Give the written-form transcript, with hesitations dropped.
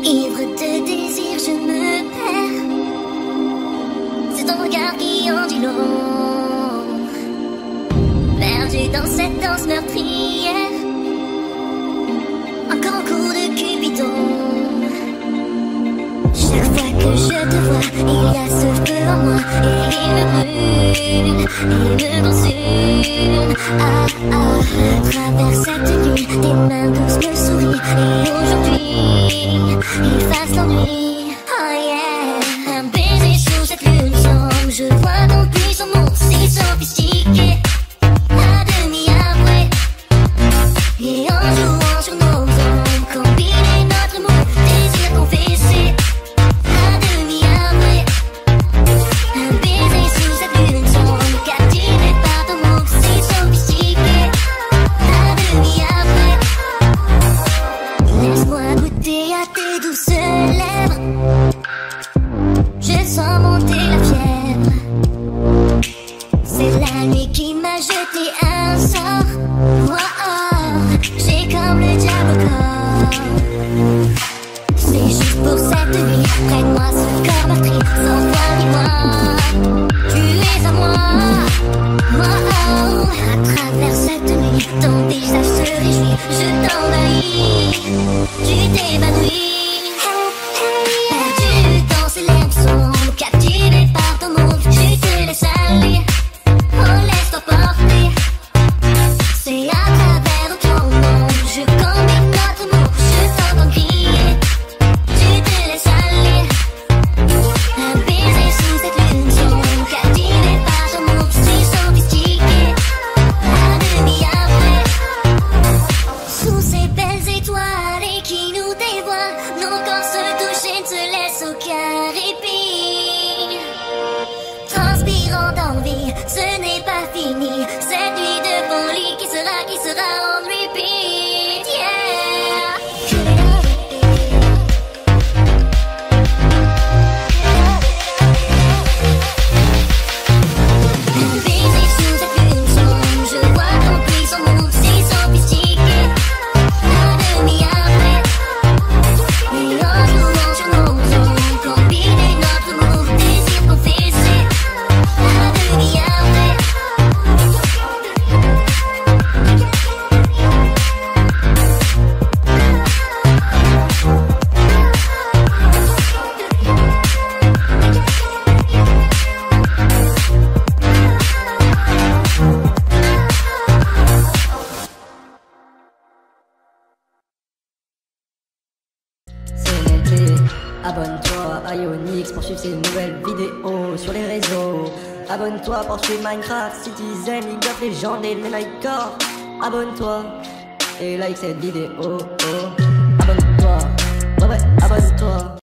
Ivre de désir, je me perds. C'est ton regard qui en dit long. Perdu dans cette danse meurtrière. Encore un coup de Cupidon. Chaque fois que je te vois, il y a ce feu en moi. Et il me brûle, il me consume. Ah ah, à travers cette nuit, tes mains douces me sourient. Et aujourd'hui, il fasse l'ennui. Oh yeah, un baiser sous cette lune sombre. Je vois ton puissant monde si sophistiqué. À demi après, et en jouant sur nos ombres, combiner notre amour, désir confessé. À demi après, un baiser sous cette lune sombre, captivé par ton monde si sophistiqué. À demi après, laisse-moi goûter à tes douces lèvres. Je sens monter la fièvre. C'est la nuit qui m'a jeté un sort. Oh, oh, j'ai comme le diable au corps. C'est juste pour cette nuit. Prête-moi ce corps meurtri. Sans toi, dis-moi, tu es à moi. Oh, oh, à travers cette nuit, ton visage se réjouit. Je t'envahis, tu t'évanouis. Perdu dans ces lèvres sombres, captivé par ton monde, je te laisse aller. Oh, laisse-toi porter. C'est à travers ton monde, je combine notre amour, je t'entends crier. Tu te laisses aller. Un baiser sous cette lune sombre, captivé par ton monde si sophistiqué. À demi après, sous ces belles étoiles qui nous dévoilent, nos corps se touchent et ne se laissent aucun répit. Transpirant d'envie, ce n'est pas fini. Cette nuit de folie qui sera en repeat. Yeah. Un baiser sous cette lune sombre, je vois ton puissant monde si sophistiqué. À demi après, et en jouant sur nos ondes, combiner notre amour, désir confessé. À demi après, C'est l'été, abonne-toi à Ionix pour suivre ses nouvelles vidéos sur les réseaux. Abonne-toi pour suivre Minecraft, Citizen, League of Legends et les Nightcore. Abonne-toi et like cette vidéo. Abonne-toi, ouais, abonne-toi.